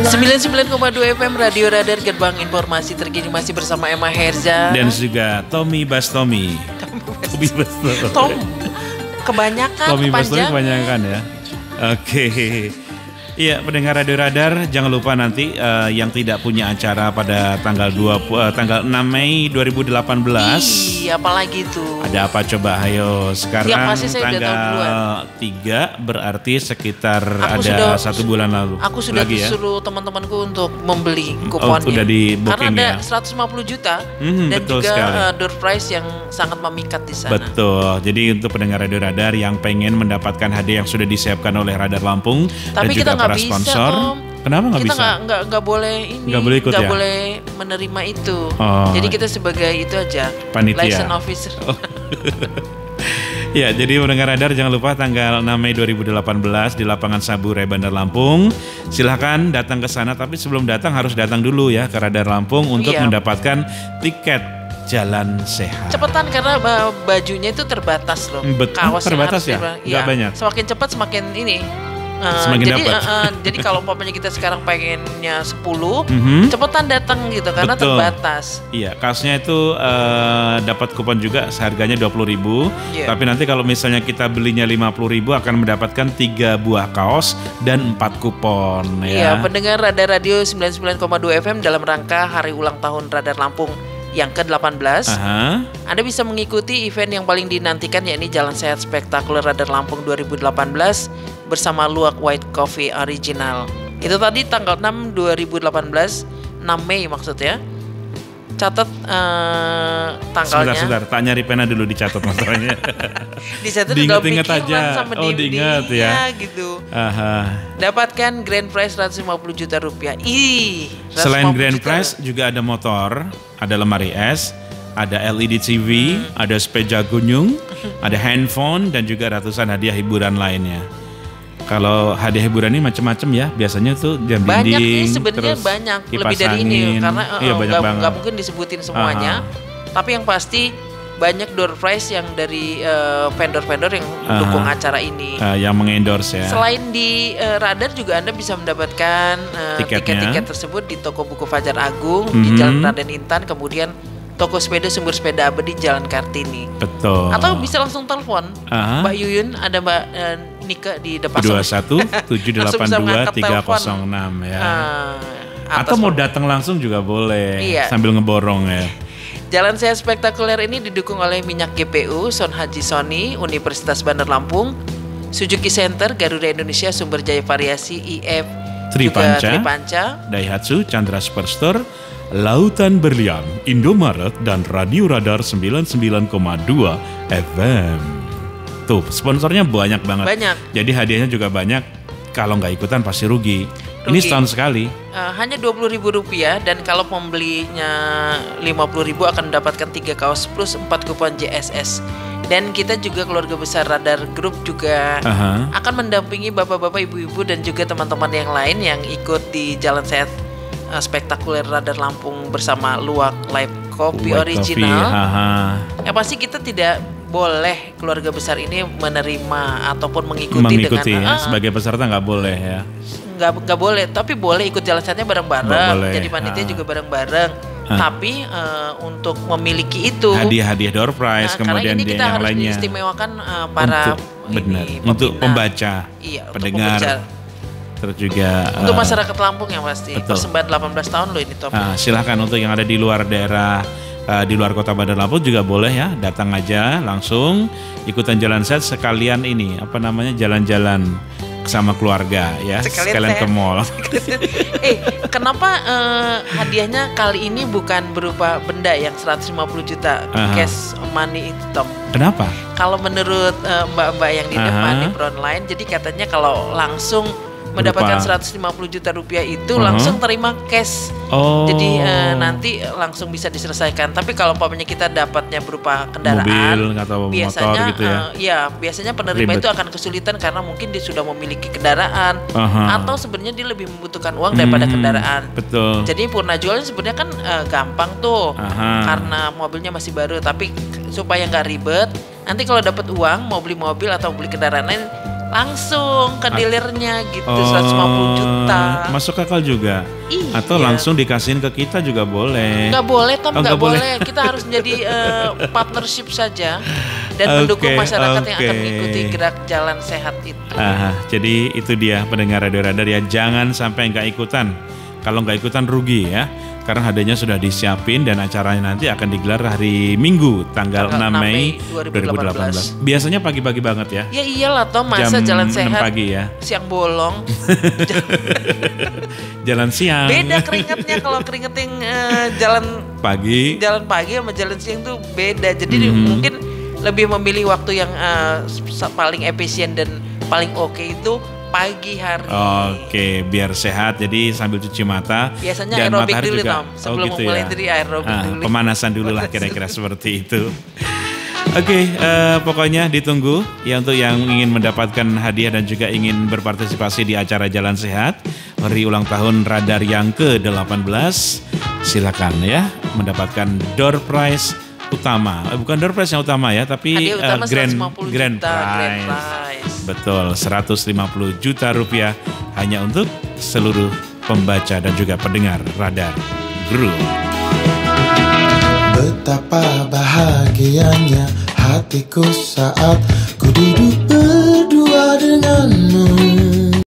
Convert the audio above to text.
99,2 FM Radio Radar, gerbang informasi terkini, masih bersama Emma Herza dan juga Tommy Bastomi. Tommy Bastomi. Tom, kebanyakan. Tommy Bastomi kebanyakan ya. Oke. Iya, pendengar Radio Radar, jangan lupa nanti yang tidak punya acara pada tanggal 6 Mei 2018. Iya, apalagi tuh. Ada apa coba? Ayo, sekarang tanggal 3 berarti sekitar ada 1 bulan lalu. Aku sudah disuruh teman-temanku untuk membeli kuponnya. Sudah di booking. Karena ada ya? 150 juta dan betul juga door prize yang sangat memikat di sana. Betul. Jadi untuk pendengar Radio Radar yang pengen mendapatkan hadiah yang sudah disiapkan oleh Radar Lampung, tapi dan juga para sponsor. Kenapa nggak bisa? Kita nggak boleh ini. Nggak boleh ikut, nggak boleh menerima itu. Jadi kita sebagai itu aja. Panitia. License officer. Ya, jadi pendengar Radar jangan lupa tanggal 6 Mei 2018 di Lapangan Sabure Bandar Lampung. Silahkan datang ke sana, tapi sebelum datang harus datang dulu ya ke Radar Lampung untuk mendapatkan tiket Jalan Sehat. Cepetan karena bajunya itu terbatas loh. Kaosnya terbatas ya? Nggak banyak. Semakin cepat semakin ini. Semakin dapat. Jadi kalau umpamanya kita sekarang pengennya 10, cepetan datang gitu karena terbatas. Iya, kaosnya itu dapat kupon juga seharganya 20.000. Tapi nanti kalau misalnya kita belinya 50.000 akan mendapatkan 3 buah kaos dan 4 kupon ya. Iya, pendengar Radar Radio 99,2 FM dalam rangka hari ulang tahun Radar Lampung yang ke-18. Anda bisa mengikuti event yang paling dinantikan, yakni Jalan Sehat Spektakuler Radar Lampung 2018 bersama Luwak White Coffee Original. Itu tadi tanggal 6 2018, 6 Mei maksudnya. Catat tanggalnya. Sebentar, tak nyari pena dulu dicatat masalahnya. Dicatat diingat-ingat aja. sama diingat ya. Gitu. Dapatkan grand prize 150 juta rupiah. Selain grand prize juga ada motor, ada lemari es, ada LED TV, ada sepeda gunung, ada handphone dan juga ratusan hadiah hiburan lainnya. Kalau hadiah hiburan ini macam-macam ya, biasanya tuh jam banyak dinding, nih sebenarnya, banyak lebih dari ini karena nggak mungkin disebutin semuanya. Tapi yang pasti banyak door prize yang dari vendor-vendor yang mendukung acara ini, yang mengendorse ya. Selain di Radar juga Anda bisa mendapatkan tiket-tiket tersebut di toko buku Fajar Agung di Jalan Raden Intan, kemudian toko sepeda Sumber Sepeda Abadi Jalan Kartini. Betul. Atau bisa langsung telepon Mbak Yuyun, ada Mbak Nika di depan 21 782 306 ya. Atau mau datang langsung juga boleh, sambil ngeborong ya. Jalan Sehat Spektakuler ini didukung oleh Minyak GPU, Son Haji Sony, Universitas Bandar Lampung, Suzuki Center, Garuda Indonesia, Sumber Jaya Variasi, IF, Tripanca, Daihatsu, Chandra Superstore, Lautan Berlian, Indomaret, dan Radio Radar 99,2 FM. Tuh, sponsornya banyak banget. Jadi hadiahnya juga banyak. Kalau nggak ikutan pasti rugi. Ini setahun sekali. Hanya Rp20.000 dan kalau pembelinya Rp50.000 akan mendapatkan 3 kaos plus 4 kupon JSS. Dan kita juga keluarga besar Radar Group juga akan mendampingi bapak-bapak, ibu-ibu dan juga teman-teman yang lain yang ikut di Jalan Sehat Spektakuler Radar Lampung bersama Luwak Live Coffee Original. Yang pasti kita tidak boleh keluarga besar ini menerima ataupun mengikuti dengan sebagai peserta nggak boleh ya. Nggak boleh, tapi boleh ikut jalan sehatnya bareng-bareng. Jadi panitia juga bareng-bareng. Tapi untuk memiliki itu hadiah door prize, kemudian karena ini kita harus lainnya diistimewakan para untuk pembaca, pendengar. Terus juga untuk masyarakat Lampung yang pasti. Persembahan 18 tahun loh ini top. Silahkan untuk yang ada di luar daerah, di luar kota Bandar Lampung juga boleh ya, datang aja langsung ikutan jalan sehat sekalian ini jalan-jalan sama keluarga ya, sekalian ke mall. Kenapa hadiahnya kali ini bukan berupa benda yang 150 juta cash money itu, Tom? Kenapa? Kalau menurut mbak-mbak yang di depan di Frontline, jadi katanya kalau langsung mendapatkan 150 juta rupiah itu langsung terima cash. Jadi nanti langsung bisa diselesaikan. Tapi kalau umpamanya kita dapatnya berupa kendaraan, mobil atau biasanya motor gitu ya. Biasanya penerima itu akan kesulitan karena mungkin dia sudah memiliki kendaraan atau sebenarnya dia lebih membutuhkan uang daripada kendaraan. Betul. Jadi purna jualnya sebenarnya kan gampang tuh karena mobilnya masih baru. Tapi supaya nggak ribet, nanti kalau dapat uang mau beli mobil atau beli kendaraan lain, langsung ke dealernya gitu, 150 juta. Masuk akal juga. Iya. Atau langsung dikasihin ke kita juga boleh. Nggak boleh, Tom, nggak boleh. Kita harus jadi partnership saja dan mendukung masyarakat yang akan mengikuti gerak jalan sehat itu. Jadi itu dia pendengar Radio Radar ya, jangan sampai nggak ikutan. Kalau nggak ikutan rugi ya. Karena hadiahnya sudah disiapin dan acaranya nanti akan digelar hari Minggu tanggal 6 Mei 2018. Biasanya pagi-pagi banget ya. Ya iyalah Tom, masa jam jalan sehat 6 pagi ya. Siang bolong. Jalan siang. Beda keringetnya kalau keringetin jalan pagi sama jalan siang tuh beda. Jadi mungkin lebih memilih waktu yang paling efisien dan paling oke itu pagi hari. Oke, biar sehat. Jadi sambil cuci mata. Biasanya aerobik dulu Tom. Sebelum gitu mulai ya. Jadi aerobik dulu. Pemanasan dulu lah kira-kira seperti itu. Oke, pokoknya ditunggu ya untuk yang ingin mendapatkan hadiah dan juga ingin berpartisipasi di acara Jalan Sehat hari ulang tahun Radar yang ke-18. Silakan ya mendapatkan door prize utama. Bukan door prize yang utama ya, tapi grand prize. Betul, 150 juta rupiah hanya untuk seluruh pembaca dan juga pendengar Radar Group. Betapa bahagianya hatiku saat ku duduk berdua dengan